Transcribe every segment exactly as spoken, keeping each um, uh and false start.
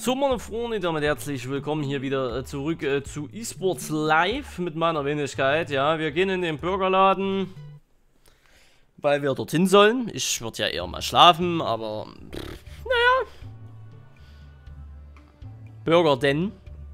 So, meine Freunde, damit herzlich willkommen hier wieder äh, zurück äh, zu eSports Live mit meiner Wenigkeit. Ja, wir gehen in den Burgerladen, weil wir dorthin sollen. Ich würde ja eher mal schlafen, aber pff, naja. Burger denn?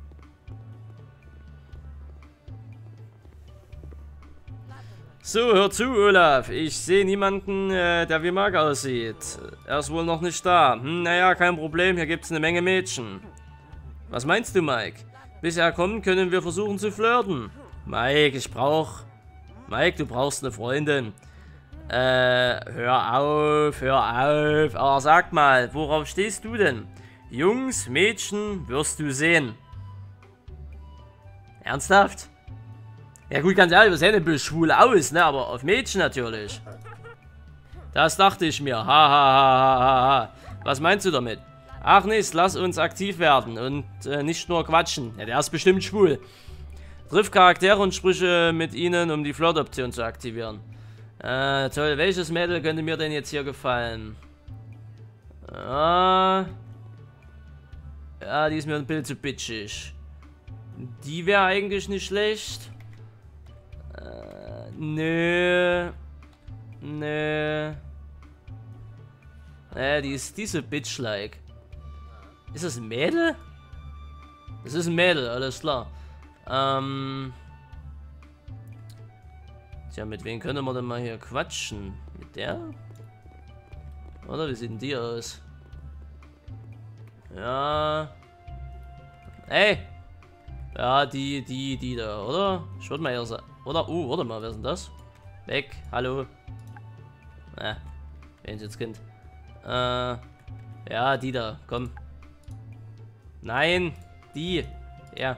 So, hör zu, Olaf. Ich sehe niemanden, äh, der wie Marc aussieht. Er ist wohl noch nicht da. Hm, naja, kein Problem. Hier gibt es eine Menge Mädchen. Was meinst du, Mike? Bis er kommt, können wir versuchen zu flirten. Mike, ich brauch... Mike, du brauchst eine Freundin. Äh, hör auf, hör auf. Aber sag mal, worauf stehst du denn? Jungs, Mädchen, wirst du sehen. Ernsthaft? Ja gut, ganz ehrlich, wir sehen ein bisschen schwul aus, ne? Aber auf Mädchen natürlich. Das dachte ich mir. Ha, ha, ha, ha, ha, ha. Was meinst du damit? Ach nichts, lass uns aktiv werden und äh, nicht nur quatschen. Ja, der ist bestimmt schwul. Triff Charaktere und Sprüche mit ihnen, um die Flirt-Option zu aktivieren. Äh, toll. Welches Mädel könnte mir denn jetzt hier gefallen? Ah. Ja, die ist mir ein bisschen zu bitchig. Die wäre eigentlich nicht schlecht. Äh, nö. Nö. Äh, die ist, die ist so bitch-like. Ist das ein Mädel? Das ist ein Mädel, alles klar. Ähm. Tja, mit wem können wir denn mal hier quatschen? Mit der? Oder wie sieht denn die aus? Ja. Ey! Ja, die, die, die da, oder? Ich würde mal eher sagen. Oder, uh, warte mal, wer ist denn das? Weg, hallo. Na, wen ist jetzt Kind? Äh, ja, die da, komm. Nein, die. Ja.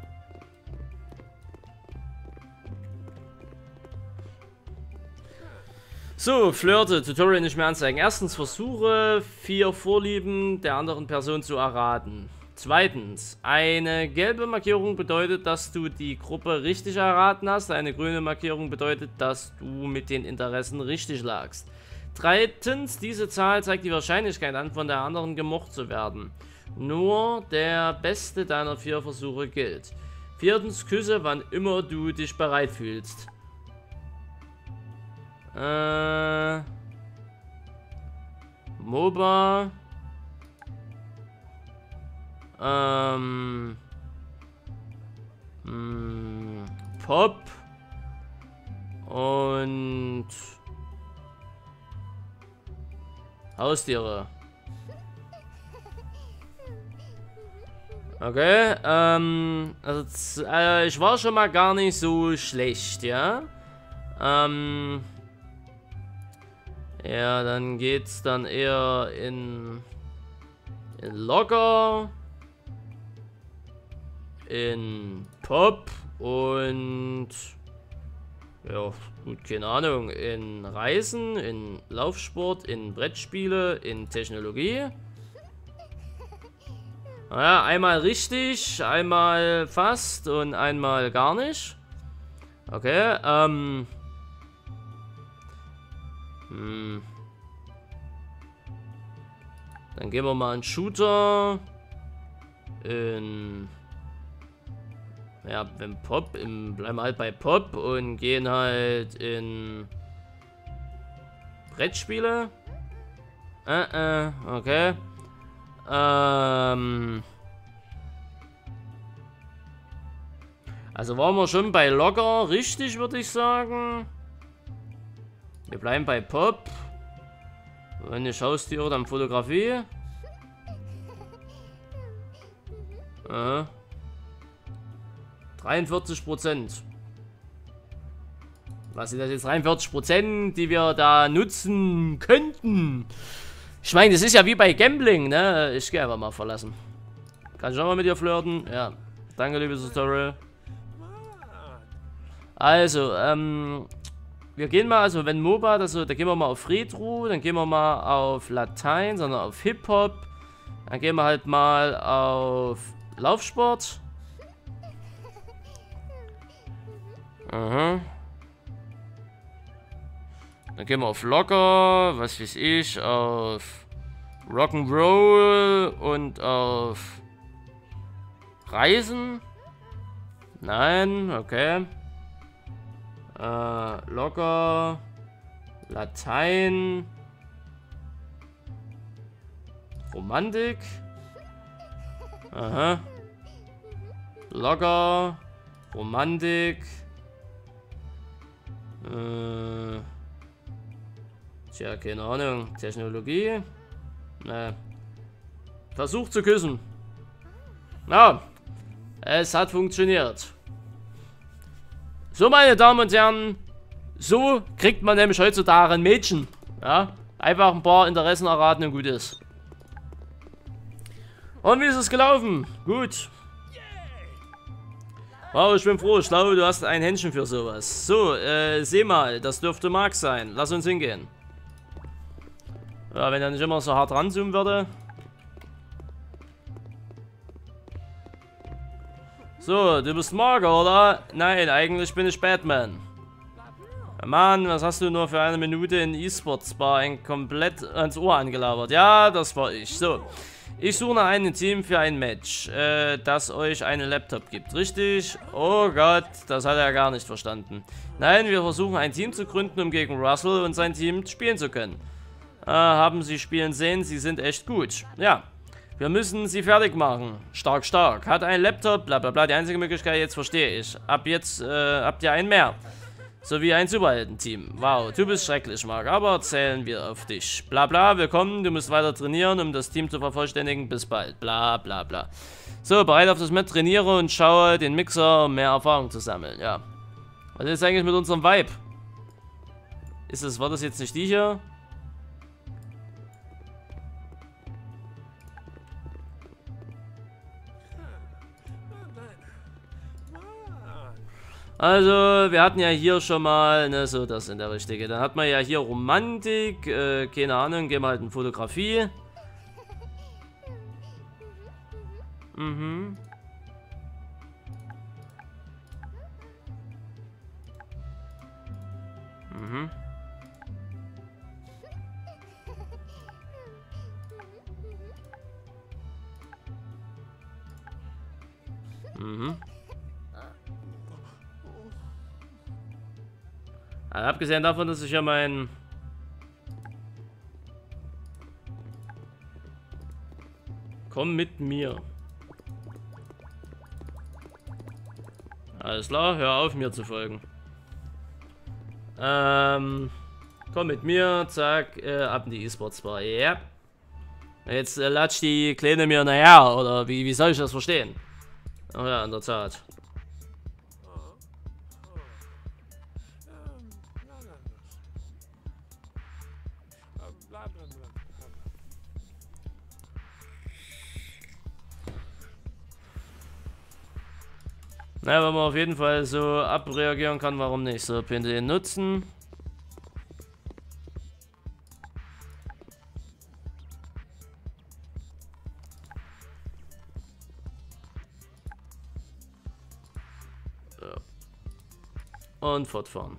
So, Flirte, Tutorial nicht mehr anzeigen. Erstens, versuche vier Vorlieben der anderen Person zu erraten. Zweitens, eine gelbe Markierung bedeutet, dass du die Gruppe richtig erraten hast. Eine grüne Markierung bedeutet, dass du mit den Interessen richtig lagst. Drittens, diese Zahl zeigt die Wahrscheinlichkeit an, von der anderen gemocht zu werden. Nur der beste deiner vier Versuche gilt. Viertens, küsse, wann immer du dich bereit fühlst. Äh... MOBA... Ähm... Mh, Pop... Und... Haustiere. Okay, ähm... Also, äh, ich war schon mal gar nicht so schlecht, ja? Ähm... Ja, dann geht's dann eher in... In Locker... In Pop und... Ja, gut, keine Ahnung. In Reisen, in Laufsport, in Brettspiele, in Technologie. Naja, einmal richtig, einmal fast und einmal gar nicht. Okay, ähm... Hm. Dann gehen wir mal einen Shooter. In... Ja, wenn Pop, im, bleiben wir halt bei Pop und gehen halt in Brettspiele. Äh, äh, okay. Ähm. Also waren wir schon bei Locker richtig, würde ich sagen. Wir bleiben bei Pop. Wenn ich Haustiere, dann Fotografie. Äh. dreiundvierzig Prozent. Was sind das jetzt? dreiundvierzig Prozent, die wir da nutzen könnten. Ich meine, das ist ja wie bei Gambling, ne? Ich gehe einfach mal verlassen. Kann ich auch mal mit dir flirten? Ja. Danke, liebes Tutorial. Also, ähm... wir gehen mal, also wenn MOBA, also, da gehen wir mal auf Retro, dann gehen wir mal auf Latein, sondern auf Hip-Hop. Dann gehen wir halt mal auf Laufsport. Aha. Dann gehen wir auf Locker, was weiß ich, auf Rock'n'Roll und auf Reisen? Nein, okay. Äh, locker. Latein. Romantik. Aha. Locker. Romantik. Äh. Tja, keine Ahnung. Technologie. Ne. Versuch zu küssen. Na. Es hat funktioniert. So, meine Damen und Herren. So kriegt man nämlich heutzutage ein Mädchen. Ja. Einfach ein paar Interessen erraten und gut ist. Und wie ist es gelaufen? Gut. Wow, ich bin froh. Ich glaube, du hast ein Händchen für sowas. So, äh, seh mal. Das dürfte Mark sein. Lass uns hingehen. Ja, wenn er nicht immer so hart ranzoomen würde. So, du bist Mark, oder? Nein, eigentlich bin ich Batman. Mann, was hast du nur für eine Minute in E-Sports Bar ein komplett ans Ohr angelabert? Ja, das war ich. So, ich suche nach einem Team für ein Match, äh, das euch einen Laptop gibt, richtig? Oh Gott, das hat er gar nicht verstanden. Nein, wir versuchen ein Team zu gründen, um gegen Russell und sein Team spielen zu können. Äh, haben Sie spielen sehen, sie sind echt gut. Ja, wir müssen sie fertig machen. Stark, stark. Hat ein Laptop, bla bla bla. Die einzige Möglichkeit, jetzt verstehe ich. Ab jetzt äh, habt ihr einen mehr. So wie ein Superhelden-Team. Wow, du bist schrecklich, Mark, aber zählen wir auf dich. Bla bla, willkommen, du musst weiter trainieren, um das Team zu vervollständigen. Bis bald. Bla bla bla. So, bereit auf das Match, trainiere und schaue den Mixer, um mehr Erfahrung zu sammeln. Ja. Was ist eigentlich mit unserem Vibe? Ist es, war das jetzt nicht die hier? Also, wir hatten ja hier schon mal, ne, so, das in der Richtige. Dann hat man ja hier Romantik, äh, keine Ahnung, gehen wir halt in Fotografie. Mhm. Mhm. Mhm. Also, abgesehen davon, dass ich ja mein Komm mit mir. Alles klar, hör auf mir zu folgen. Ähm, komm mit mir, zack, äh, ab in die E-Sports Bar. Ja. Jetzt äh, latscht die Kleine mir nachher, oder wie, wie soll ich das verstehen? Ach ja, in der Tat. Na, wenn man auf jeden Fall so abreagieren kann, warum nicht? So, P N D nutzen. So. Und fortfahren.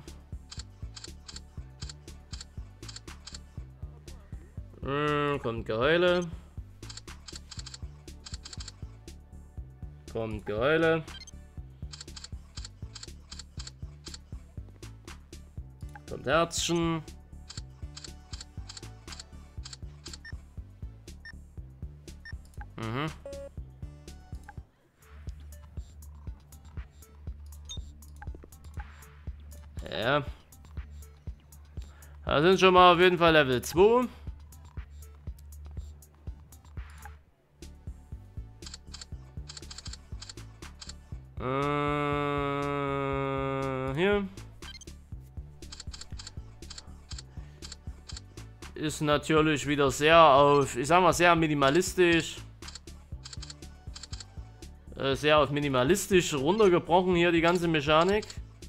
Hm, kommt Geheule. Kommt Geheule. Kommt Herzchen. Mhm. Ja. Da sind schon mal auf jeden Fall Level zwei. Äh, hier. Ist natürlich wieder sehr auf, ich sag mal, sehr minimalistisch. Äh, sehr auf minimalistisch runtergebrochen hier die ganze Mechanik.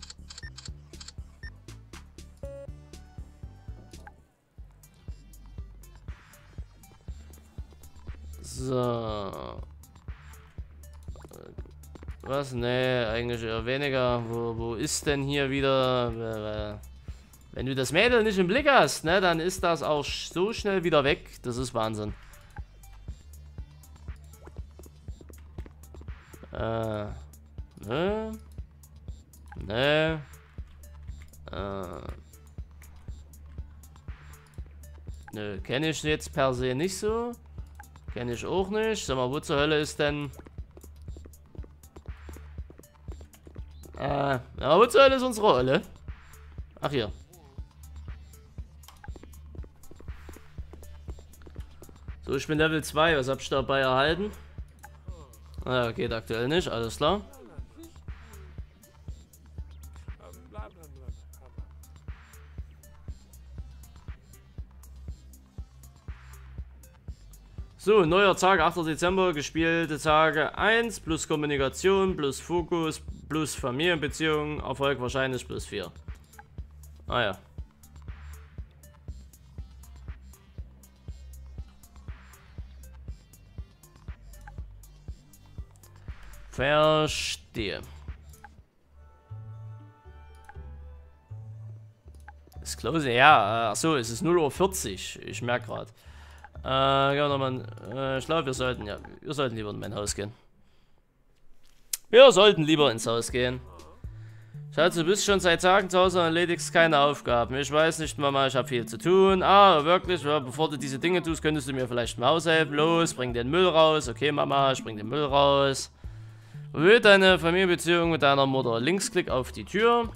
So. Was? Nee, eigentlich eher weniger. Wo, wo ist denn hier wieder... Wenn du das Mädel nicht im Blick hast, ne, dann ist das auch so schnell wieder weg. Das ist Wahnsinn. Äh. Ne. Ne. Äh. Nö, kenne ich jetzt per se nicht so. Kenne ich auch nicht. Sag mal, wo zur Hölle ist denn... Äh, ja, wo zur Hölle ist unsere Rolle? Ach, hier. So, ich bin Level zwei. Was hab ich dabei erhalten? Ah, geht aktuell nicht. Alles klar. So, neuer Tag, achter Dezember, gespielte Tage eins, plus Kommunikation, plus Fokus, plus Familienbeziehungen, Erfolg wahrscheinlich plus vier. Ah ja. Verstehe. Das Close, ja, achso, es ist null Uhr vierzig, ich merke gerade. Äh, ja, nochmal, äh, ich glaube, wir sollten, ja, wir sollten lieber in mein Haus gehen. Wir sollten lieber ins Haus gehen. Schatz, du bist schon seit Tagen zu Hause und erledigst keine Aufgaben. Ich weiß nicht, Mama, ich habe viel zu tun. Ah, wirklich, ja, bevor du diese Dinge tust, könntest du mir vielleicht im Haus helfen. Los, bring den Müll raus. Okay, Mama, ich bring den Müll raus. Erhöhe deine Familienbeziehung mit deiner Mutter. Linksklick auf die Tür.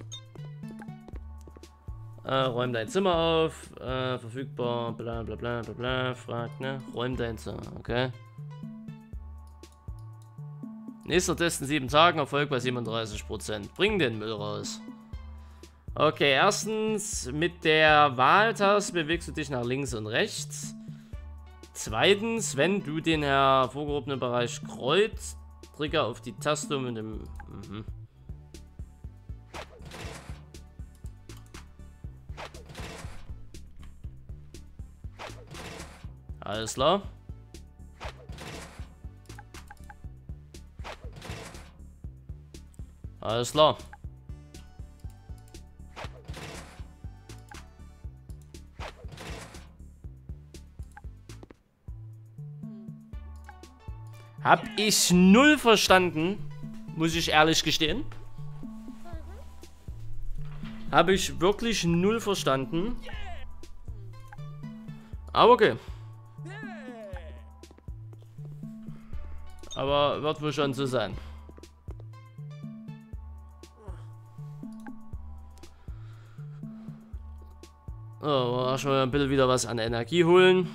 Äh, räum dein Zimmer auf, äh, verfügbar, bla bla bla bla bla, fragt, ne? Räum dein Zimmer, okay. Nächster Test in sieben Tagen, Erfolg bei siebenunddreißig Prozent. Bring den Müll raus. Okay, erstens, mit der Wahltaste bewegst du dich nach links und rechts. Zweitens, wenn du den hervorgehobenen Bereich kreuzt, drücke auf die Taste um mit dem... Mhm. Alles klar. Alles klar. Hab ich null verstanden, muss ich ehrlich gestehen. Habe ich wirklich null verstanden. Aber okay. Aber wird wohl schon so sein. So, erstmal ein bisschen wieder was an Energie holen.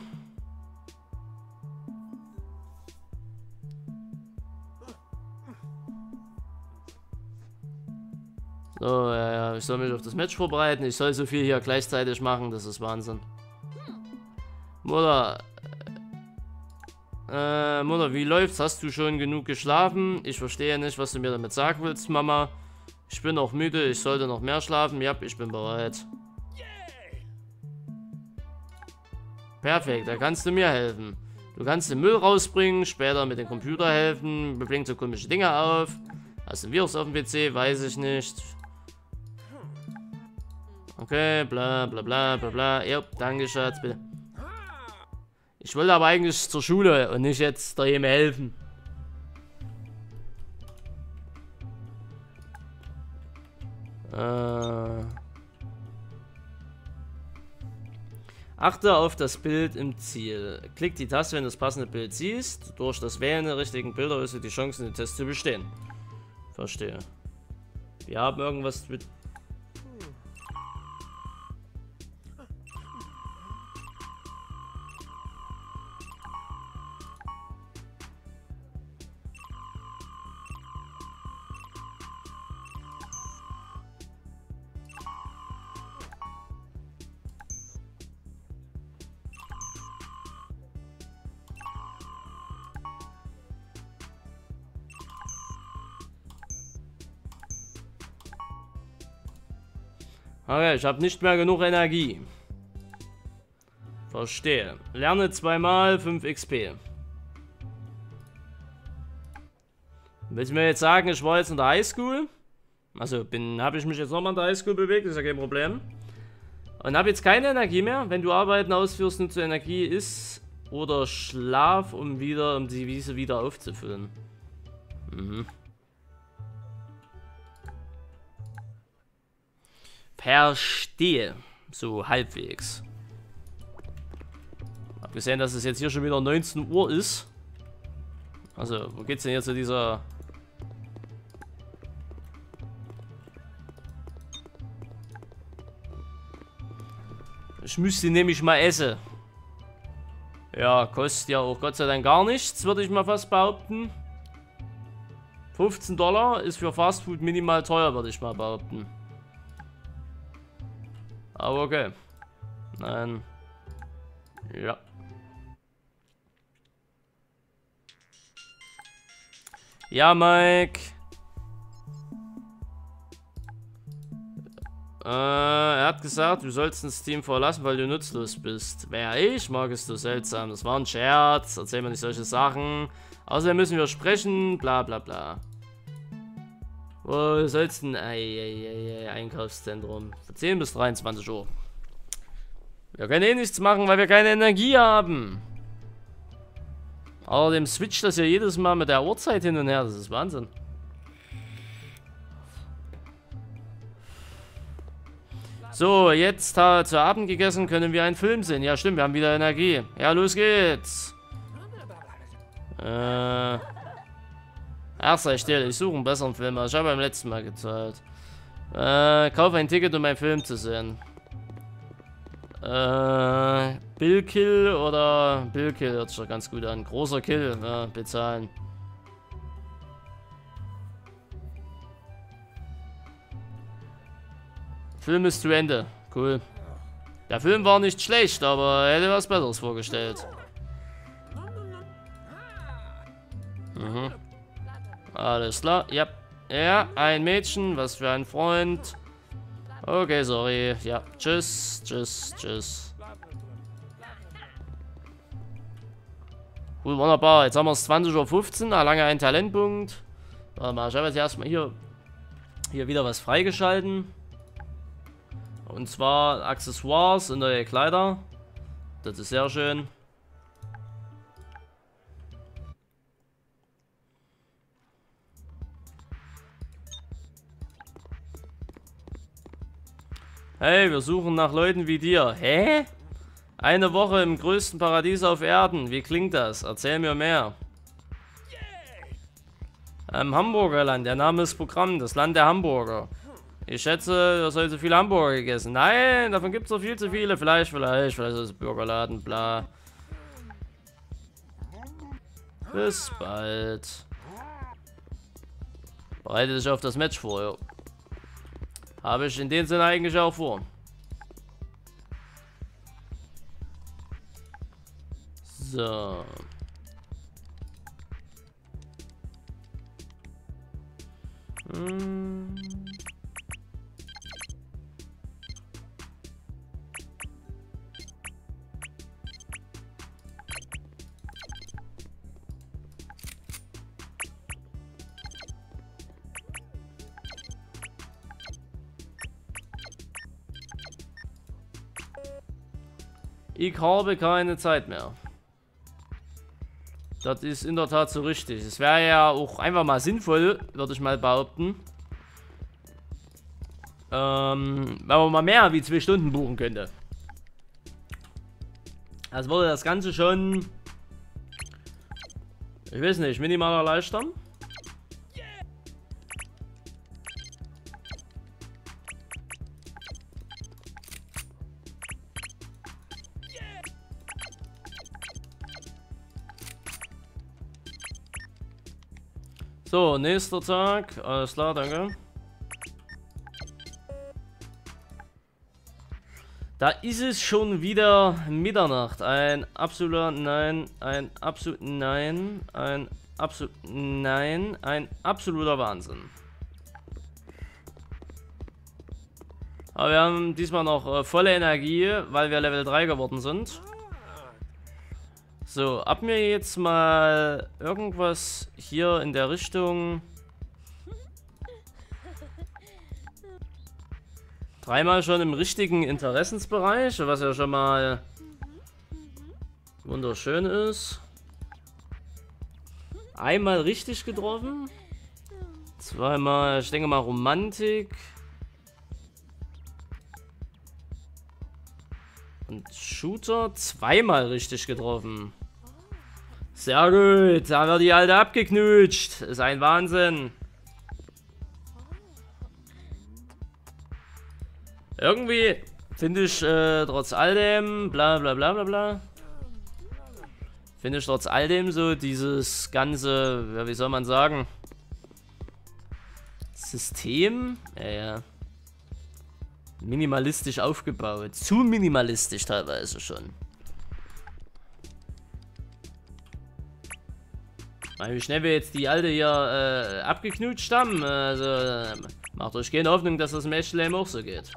So, ja, ja, ich soll mich auf das Match vorbereiten. Ich soll so viel hier gleichzeitig machen, das ist Wahnsinn. Mutter. Äh, Mutter, wie läuft's? Hast du schon genug geschlafen? Ich verstehe nicht, was du mir damit sagen willst, Mama. Ich bin auch müde, ich sollte noch mehr schlafen. Ja, ich bin bereit. Perfekt, da kannst du mir helfen. Du kannst den Müll rausbringen, später mit dem Computer helfen, bringt so komische Dinge auf. Hast du ein Virus auf dem P C? Weiß ich nicht. Okay, bla bla bla bla bla. Ja, danke, Schatz, bitte. Ich wollte aber eigentlich zur Schule und nicht jetzt da jedem helfen. Äh. Achte auf das Bild im Ziel. Klick die Taste, wenn du das passende Bild siehst. Durch das Wählen der richtigen Bilder hast du die Chance, den Test zu bestehen. Verstehe. Wir haben irgendwas mit... Okay, ich habe nicht mehr genug Energie. Verstehe. Lerne zweimal fünf X P. Willst du mir jetzt sagen, ich war jetzt in der Highschool? Also bin, habe ich mich jetzt nochmal in der Highschool bewegt, ist ja kein Problem. Und habe jetzt keine Energie mehr. Wenn du Arbeiten ausführst, nutze Energie, isst oder schlaf, um wieder, um die Wiese wieder aufzufüllen. Mhm. Verstehe. So halbwegs. Hab gesehen, dass es jetzt hier schon wieder neunzehn Uhr ist. Also, wo geht's denn jetzt zu dieser... Ich müsste nämlich mal essen. Ja, kostet ja auch Gott sei Dank gar nichts, würde ich mal fast behaupten. fünfzehn Dollar ist für Fastfood minimal teuer, würde ich mal behaupten. Aber okay. Nein. Ja. Ja, Mike. Äh, er hat gesagt, du sollst das Team verlassen, weil du nutzlos bist. Wer ich? Magst du seltsam. Das war ein Scherz. Erzähl mir nicht solche Sachen. Außerdem müssen wir sprechen. Bla bla bla. Wo sollst du denn? Eieiei, Einkaufszentrum. Von zehn bis dreiundzwanzig Uhr. Wir können eh nichts machen, weil wir keine Energie haben. Außerdem switcht das ja jedes Mal mit der Uhrzeit hin und her. Das ist Wahnsinn. So, jetzt äh, zu Abend gegessen, können wir einen Film sehen. Ja, stimmt, wir haben wieder Energie. Ja, los geht's. Äh. Ach, sei still, ich suche einen besseren Film. Ich habe beim letzten Mal gezahlt. Äh, kauf ein Ticket, um einen Film zu sehen. Äh, Bill Kill oder Bill Kill hört sich doch ganz gut an. Großer Kill, ja, bezahlen. Film ist zu Ende. Cool. Der Film war nicht schlecht, aber er hätte was Besseres vorgestellt. Mhm. Alles klar. Ja. Ja, ein Mädchen. Was für ein Freund. Okay, sorry. Ja. Tschüss. Tschüss. Tschüss. Cool, wunderbar. Jetzt haben wir es zwanzig Uhr fünfzehn. Erlange einen Talentpunkt. Warte mal, ich habe jetzt erstmal hier, hier wieder was freigeschalten. Und zwar Accessoires und neue Kleider. Das ist sehr schön. Hey, wir suchen nach Leuten wie dir. Hä? Eine Woche im größten Paradies auf Erden. Wie klingt das? Erzähl mir mehr. Im Hamburgerland. Der Name ist Programm. Das Land der Hamburger. Ich schätze, du hast heute viele Hamburger gegessen. Nein, davon gibt es noch viel zu viele. Vielleicht, vielleicht, vielleicht ist es Burgerladen, bla. Bis bald. Bereite dich auf das Match vor, ja. Habe ich in dem Sinne eigentlich auch vor. So. Hm. Ich habe keine Zeit mehr. Das ist in der Tat so richtig. Es wäre ja auch einfach mal sinnvoll, würde ich mal behaupten. Ähm, wenn man mal mehr wie zwei Stunden buchen könnte. Das würde das Ganze schon, ich weiß nicht, minimal erleichtern. So, nächster Tag. Alles klar, danke. Da ist es schon wieder Mitternacht. Ein absoluter Nein, ein absolut Nein, ein absolut Nein, ein absoluter Wahnsinn. Aber wir haben diesmal noch äh, volle Energie, weil wir Level drei geworden sind. So, ab mir jetzt mal irgendwas hier in der Richtung. Dreimal schon im richtigen Interessensbereich, was ja schon mal wunderschön ist. Einmal richtig getroffen. Zweimal, ich denke mal, Romantik. Und Shooter zweimal richtig getroffen. Sehr gut, da haben wir die Alte abgeknutscht. Ist ein Wahnsinn. Irgendwie finde ich äh, trotz all dem, bla bla bla bla bla, finde ich trotz all dem so dieses ganze, ja, wie soll man sagen, System, ja, ja, minimalistisch aufgebaut. Zu minimalistisch teilweise schon. Weil wie schnell wir jetzt die Alte hier äh, abgeknutscht haben, also äh, macht euch keine Hoffnung, dass das Mädchen auch so geht.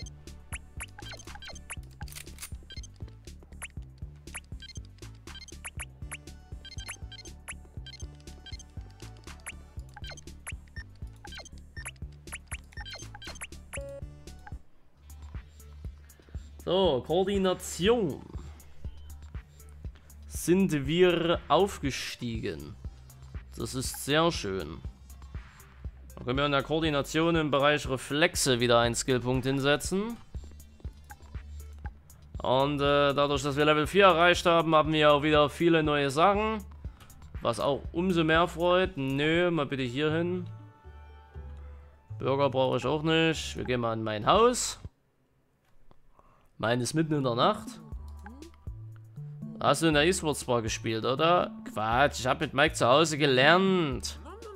So, Koordination. Sind wir aufgestiegen. Das ist sehr schön. Dann können wir in der Koordination im Bereich Reflexe wieder einen Skillpunkt hinsetzen. Und äh, dadurch, dass wir Level vier erreicht haben, haben wir auch wieder viele neue Sachen. Was auch umso mehr freut. Nö, mal bitte hier hin. Bürger brauche ich auch nicht. Wir gehen mal in mein Haus. Mein ist mitten in der Nacht. Hast du in der E-Sports Bar gespielt, oder? Quatsch, ich habe mit Mike zu Hause gelernt.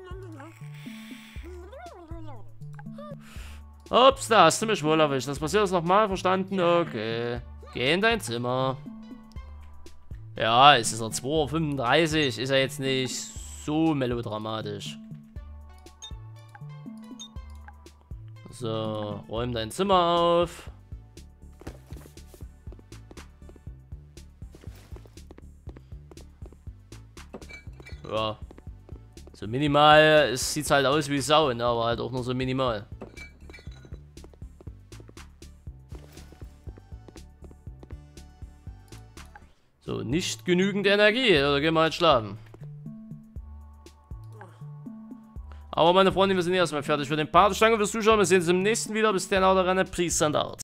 Ups, da hast du mich wohl erwischt. Das passiert jetzt nochmal, verstanden? Okay. Geh in dein Zimmer. Ja, es ist ja zwei Uhr fünfunddreißig. Ist ja jetzt nicht so melodramatisch. So, räum dein Zimmer auf. Ja. So minimal, es sieht halt aus wie Sau, ne? Aber halt auch nur so minimal. So, nicht genügend Energie, oder gehen wir halt schlafen. Aber meine Freunde, wir sind erstmal fertig für den Part. Danke fürs Zuschauen, wir sehen uns im nächsten wieder. Bis dann, haut rein, peace and out.